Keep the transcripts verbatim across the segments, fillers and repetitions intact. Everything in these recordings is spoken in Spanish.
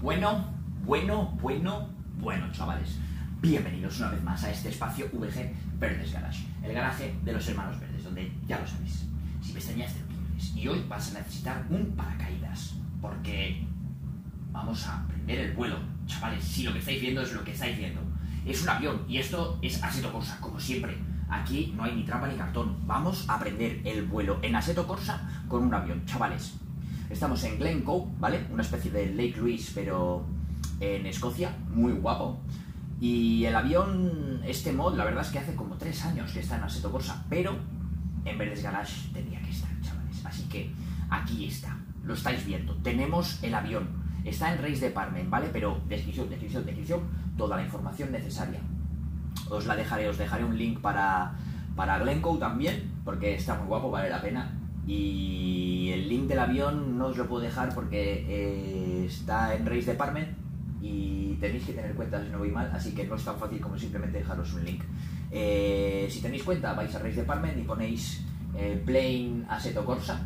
Bueno, bueno, bueno, bueno, chavales. Bienvenidos una vez más a este espacio V G Verdes Garage, el garaje de los hermanos verdes, donde ya lo sabéis, si pestañas de opiniones. Y hoy vas a necesitar un paracaídas, porque vamos a aprender el vuelo. Chavales, si lo que estáis viendo es lo que estáis viendo. Es un avión, y esto es Assetto Corsa, como siempre. Aquí no hay ni trampa ni cartón. Vamos a aprender el vuelo en Assetto Corsa con un avión, chavales. Estamos en Glencoe, ¿vale? Una especie de Lake Louise, pero en Escocia, muy guapo. Y el avión, este mod, la verdad es que hace como tres años que está en Assetto Corsa, pero en Verdes Garage tenía que estar, chavales. Así que aquí está, lo estáis viendo. Tenemos el avión, está en Race Department, ¿vale? Pero descripción, descripción, descripción, toda la información necesaria. Os la dejaré, os dejaré un link para, para Glencoe también, porque está muy guapo, vale la pena. Y el link del avión no os lo puedo dejar porque eh, está en Race Department y tenéis que tener cuenta si no voy mal, así que no es tan fácil como simplemente dejaros un link. Eh, si tenéis cuenta, vais a Race Department y ponéis eh, Plane Assetto Corsa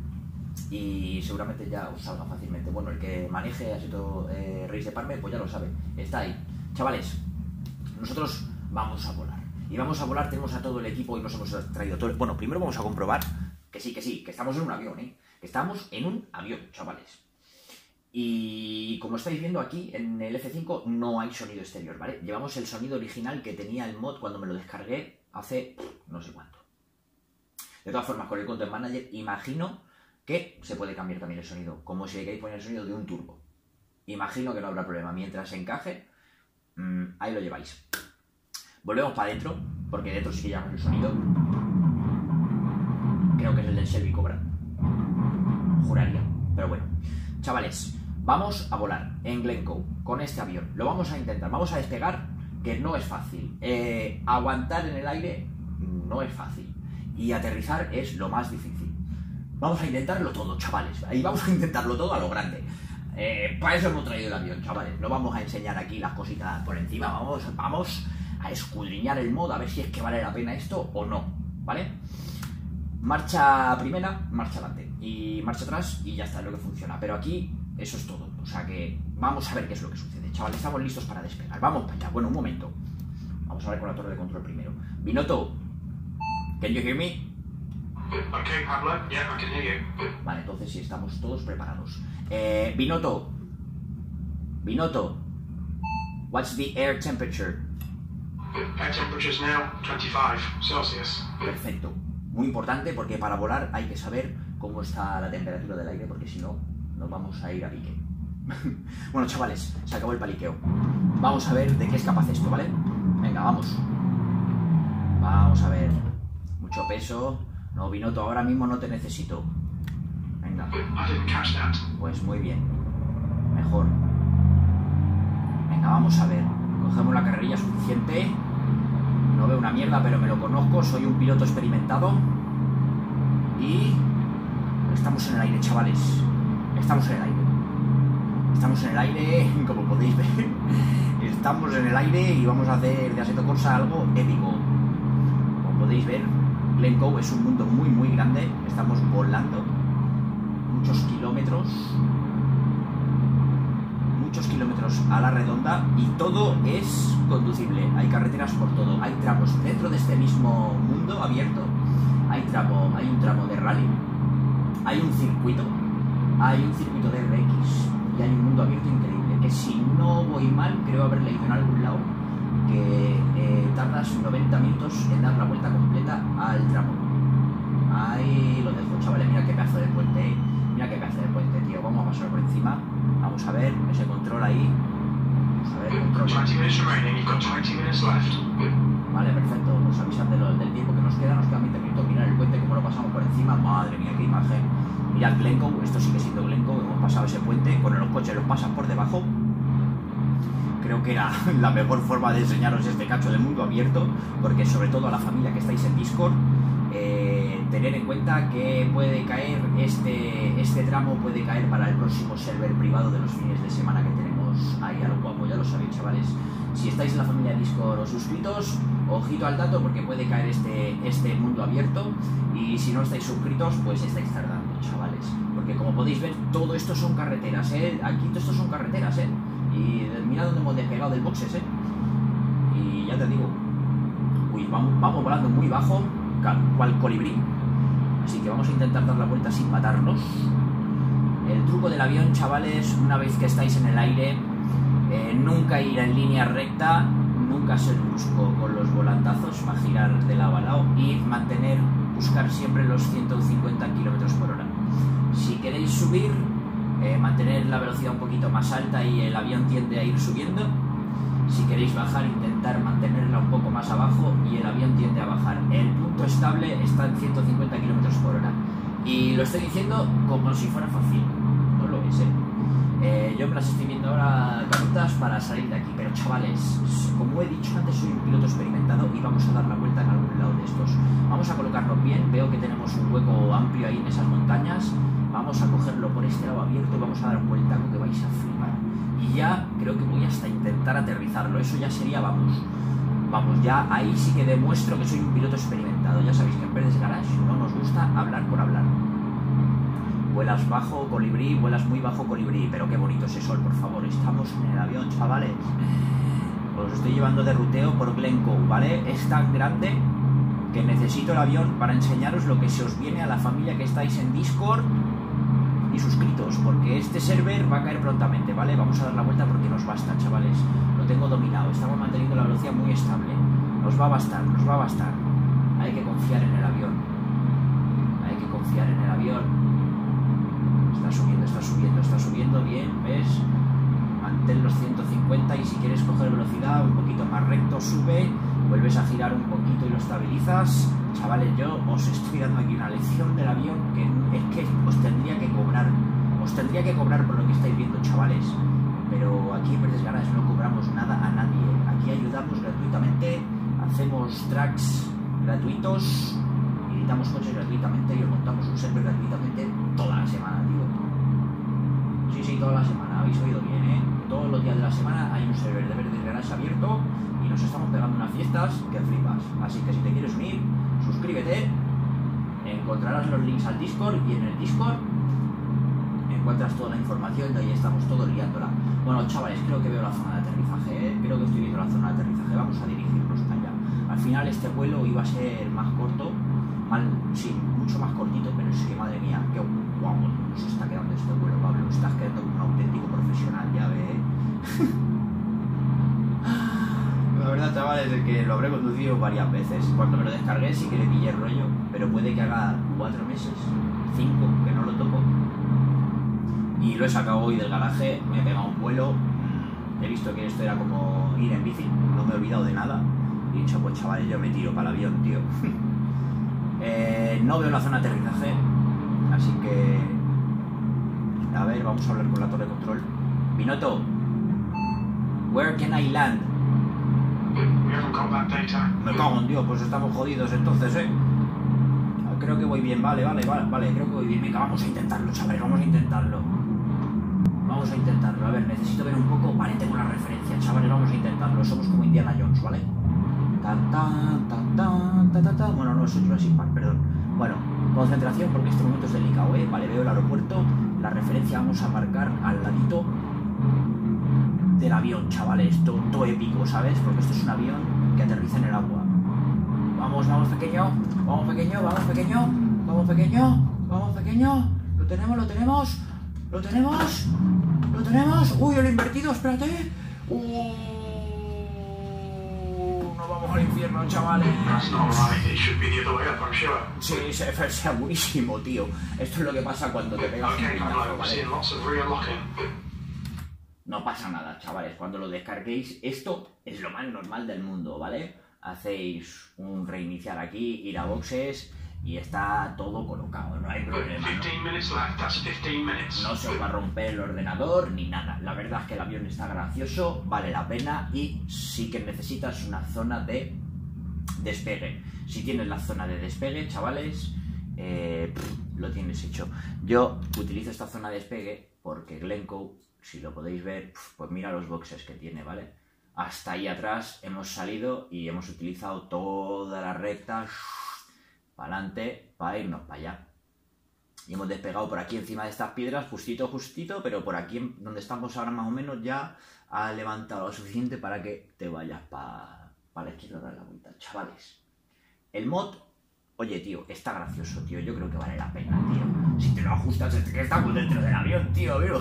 y seguramente ya os salga fácilmente. Bueno, el que maneje Assetto eh, Race Department pues ya lo sabe, está ahí. Chavales, nosotros vamos a volar. Y vamos a volar, tenemos a todo el equipo y nos hemos traído todo. Bueno, primero vamos a comprobar que sí, que sí, que estamos en un avión, ¿eh? Que estamos en un avión, chavales. Y como estáis viendo aquí, en el F cinco no hay sonido exterior, ¿vale? Llevamos el sonido original que tenía el mod cuando me lo descargué hace no sé cuánto. De todas formas, con el Content Manager imagino que se puede cambiar también el sonido, como si le queréis poner el sonido de un turbo. Imagino que no habrá problema. Mientras encaje, mmm, ahí lo lleváis. Volvemos para adentro, porque dentro sí que llevamos el sonido. Creo que es el del Shelby Cobra. Juraría. Pero bueno. Chavales, vamos a volar en Glencoe con este avión. Lo vamos a intentar. Vamos a despegar, que no es fácil. Eh, aguantar en el aire no es fácil. Y aterrizar es lo más difícil. Vamos a intentarlo todo, chavales. Y vamos a intentarlo todo a lo grande. Eh, para eso hemos traído el avión, chavales. No vamos a enseñar aquí las cositas por encima. Vamos, vamos a escudriñar el mod, a ver si es que vale la pena esto o no, ¿vale? Marcha primera, marcha adelante y marcha atrás y ya está, es lo que funciona. Pero aquí eso es todo, o sea que vamos a ver qué es lo que sucede. Chavales, estamos listos para despegar, vamos para allá. Bueno, un momento, vamos a ver con la torre de control primero. Binotto, can you hear me? Okay, Pablo, yeah, I can hear you. Vale, entonces sí, estamos todos preparados. Eh, Binotto, Binotto, what's the air temperature? Air temperature's now twenty-five Celsius. Perfecto. Muy importante porque para volar hay que saber cómo está la temperatura del aire, porque si no, nos vamos a ir a pique. Bueno, chavales, se acabó el paliqueo. Vamos a ver de qué es capaz esto, ¿vale? Venga, vamos. Vamos a ver. Mucho peso. No, Binotto, ahora mismo no te necesito. Venga. I didn't catch that. Pues muy bien. Mejor. Venga, vamos a ver. Cogemos la carrerilla suficiente. No veo una mierda, pero me lo conozco. Soy un piloto experimentado. Y estamos en el aire, chavales. Estamos en el aire. Estamos en el aire, como podéis ver. Estamos en el aire y vamos a hacer de Assetto Corsa algo épico. Como podéis ver, Glencoe es un mundo muy, muy grande. Estamos volando muchos kilómetros. Muchos kilómetros a la redonda y todo es conducible. Hay carreteras por todo, hay tramos dentro de este mismo mundo abierto. Hay tramo, hay un tramo de rally, hay un circuito, hay un circuito de R X y hay un mundo abierto increíble. Que si no voy mal, creo haber leído en algún lado que eh, tardas noventa minutos en dar la vuelta completa al tramo. Ahí lo dejo, chavales. Mira qué pedazo de puente, ¿eh? Mira qué pedazo de puente, tío. Vamos a pasar por encima. Vamos a ver ese control ahí. Vamos a ver el control. twenty minutes remaining, you've got twenty minutes left. Vale, perfecto. Nos avisan de lo, del tiempo que nos queda. Nos quedan veinte minutos. Mirad el puente, como lo pasamos por encima. Madre mía, qué imagen. Mirad Glencoe. Esto sigue siendo Glencoe. Hemos pasado ese puente. Con los coches los pasan por debajo. Creo que era la mejor forma de enseñaros este cacho del mundo abierto. Porque sobre todo a la familia que estáis en Discord, Eh, tener en cuenta que puede caer este, este tramo puede caer para el próximo server privado de los fines de semana que tenemos ahí a lo guapo, ya lo sabéis, chavales. Si estáis en la familia Discord o suscritos, ojito al dato porque puede caer este, este mundo abierto. Y si no estáis suscritos, pues estáis tardando, chavales. Porque como podéis ver, todo esto son carreteras, ¿eh? Aquí todo esto son carreteras, ¿eh? Y mira dónde hemos despegado del boxes, ¿eh? Y ya te digo, uy, vamos, vamos volando muy bajo, cual colibrí. Así que vamos a intentar dar la vuelta sin matarnos. El truco del avión, chavales, una vez que estáis en el aire, eh, nunca ir en línea recta, nunca ser brusco con los volantazos para girar de lado a lado y mantener, buscar siempre los ciento cincuenta kilómetros por hora. Si queréis subir, eh, mantener la velocidad un poquito más alta y el avión tiende a ir subiendo. Si queréis bajar, intentar mantenerla un poco más abajo y el avión tiende a bajar. El punto estable está en ciento cincuenta kilómetros por hora. Y lo estoy diciendo como si fuera fácil. No lo es, ¿eh? Eh, yo me las estoy viendo ahora canutas para salir de aquí. Pero chavales, como he dicho antes, soy un piloto experimentado y vamos a dar la vuelta en algún lado de estos. Vamos a colocarnos bien. Veo que tenemos un hueco amplio ahí en esas montañas. Vamos a cogerlo por este lado abierto y vamos a dar un vueltaco que vais a flipar. Y ya creo que voy hasta intentar aterrizarlo. Eso ya sería, vamos, vamos, ya ahí sí que demuestro que soy un piloto experimentado. Ya sabéis que en Verdes Garage no nos gusta hablar por hablar. Vuelas bajo, colibrí, vuelas muy bajo, colibrí. Pero qué bonito ese sol, por favor. Estamos en el avión, chavales. Os estoy llevando de ruteo por Glencoe, ¿vale? Es tan grande que necesito el avión para enseñaros lo que se os viene a la familia que estáis en Discord y suscritos, porque este server va a caer prontamente, ¿vale? Vamos a dar la vuelta porque nos basta, chavales. Lo tengo dominado, estamos manteniendo la velocidad muy estable. Nos va a bastar, nos va a bastar. Hay que confiar en el avión. Hay que confiar en el avión. Está subiendo, está subiendo, está subiendo, bien, ¿ves? Mantén los ciento cincuenta y si quieres coger velocidad un poquito más recto, sube, vuelves a girar un poquito y lo estabilizas. Chavales, yo os estoy dando aquí una lección del avión que es que os tendría que cobrar. Os tendría que cobrar por lo que estáis viendo, chavales. Pero aquí en Verdes Garage no cobramos nada a nadie. Aquí ayudamos gratuitamente, hacemos tracks gratuitos, editamos coches gratuitamente y os montamos un server gratuitamente toda la semana, tío. Sí, sí, toda la semana, habéis oído bien, ¿eh? Todos los días de la semana hay un server de Verdes Garage abierto y nos estamos pegando unas fiestas que flipas. Así que si te quieres unir, suscríbete, encontrarás los links al Discord y en el Discord encuentras toda la información y ahí estamos todos liándola. Bueno, chavales, creo que veo la zona de aterrizaje, ¿eh? Creo que estoy viendo la zona de aterrizaje, vamos a dirigirnos allá. Al final este vuelo iba a ser más corto, mal, sí, mucho más cortito, pero es que madre mía, qué guapo nos está quedando este vuelo, Pablo, estás quedando como un auténtico profesional, ya ve. La verdad, chavales, es que lo habré conducido varias veces. Cuando me lo descargué sí que le pillé el rollo, pero puede que haga cuatro meses, cinco, que no lo toco. Y lo he sacado hoy del garaje, me he pegado un vuelo, he visto que esto era como ir en bici, no me he olvidado de nada. Y he dicho, pues chavales, yo me tiro para el avión, tío. eh, no veo la zona de aterrizaje, así que... A ver, vamos a hablar con la torre de control. Pinoto, where can I land? We haven't got that data. Me cago en Dios, pues estamos jodidos entonces, ¿eh? Creo que voy bien, vale, vale, vale, vale, creo que voy bien. Venga, vamos a intentarlo, chavales, vamos a intentarlo. Vamos a intentarlo, a ver, necesito ver un poco. Vale, tengo una referencia, chavales, vamos a intentarlo. Somos como Indiana Jones, ¿vale? Tan, tan, tan, tan, tan, tan, tan. Bueno, no, soy Jurassic Park, perdón. Bueno, concentración porque este momento es delicado, ¿eh? Vale, veo el aeropuerto. La referencia vamos a marcar al ladito del avión, chavales. Todo, todo épico, ¿sabes? Porque esto es un avión que aterriza en el agua. Vamos, vamos pequeño, vamos pequeño, vamos pequeño, vamos pequeño, vamos pequeño. Lo tenemos, lo tenemos, lo tenemos, lo tenemos. Uy, lo he invertido, espérate. Uh, nos vamos al infierno, chavales. That's not right. It should be the other way up, I'm sure. Sí, se- segurísimo, tío. Esto es lo que pasa cuando te pegas un Okay, puñetazo, Pablo, we're ¿vale? seeing lots of rear locking. No pasa nada, chavales. Cuando lo descarguéis, esto es lo más normal del mundo, ¿vale? Hacéis un reiniciar aquí, ir a boxes y está todo colocado, no hay problema. ¿no? fifteen minutes left. That's fifteen minutes. No se os va a romper el ordenador ni nada. La verdad es que el avión está gracioso, vale la pena y sí que necesitas una zona de despegue. Si tienes la zona de despegue, chavales, eh, pff, lo tienes hecho. Yo utilizo esta zona de despegue porque Glencoe, si lo podéis ver, pff, pues mira los boxes que tiene, ¿vale? hasta ahí atrás hemos salido y hemos utilizado toda la recta para adelante para irnos para allá. Y hemos despegado por aquí encima de estas piedras, justito, justito, pero por aquí donde estamos ahora más o menos ya ha levantado lo suficiente para que te vayas para pa la izquierda a dar la vuelta. Chavales, el mod, oye tío, está gracioso, tío, yo creo que vale la pena, tío. Si te lo ajustas, es que estamos dentro del avión, tío, tío.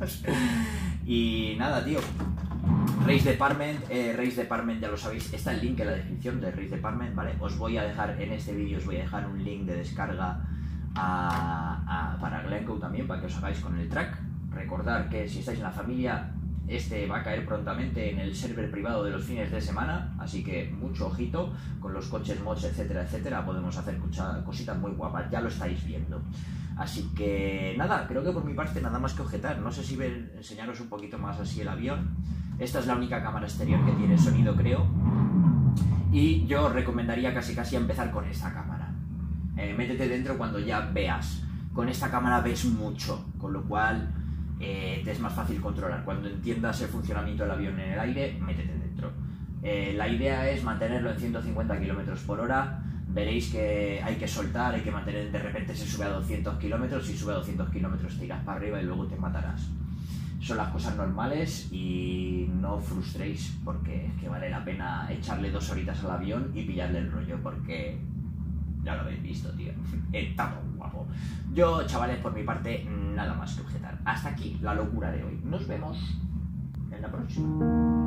Y nada, tío. Race Department, eh, Race Department ya lo sabéis, está el link en la descripción de Race Department, ¿vale? Os voy a dejar, en este vídeo os voy a dejar un link de descarga a, a, para Glencoe también, para que os hagáis con el track. Recordad que si estáis en la familia, este va a caer prontamente en el server privado de los fines de semana, así que mucho ojito con los coches, mods, etcétera, etcétera. Podemos hacer cositas muy guapas, ya lo estáis viendo. Así que nada, creo que por mi parte nada más que objetar. No sé si ver, enseñaros un poquito más así el avión. Esta es la única cámara exterior que tiene sonido, creo. Y yo os recomendaría casi casi empezar con esta cámara. Eh, métete dentro cuando ya veas. Con esta cámara ves mucho, con lo cual eh, te es más fácil controlar. Cuando entiendas el funcionamiento del avión en el aire, métete dentro. Eh, la idea es mantenerlo en ciento cincuenta kilómetros por hora. Veréis que hay que soltar, hay que mantener, de repente se sube a doscientos kilómetros, si sube a doscientos kilómetros tiras para arriba y luego te matarás. Son las cosas normales y no os frustréis porque es que vale la pena echarle dos horitas al avión y pillarle el rollo porque ya lo habéis visto, tío. Está muy guapo. Yo, chavales, por mi parte, nada más que objetar. Hasta aquí la locura de hoy. Nos vemos en la próxima.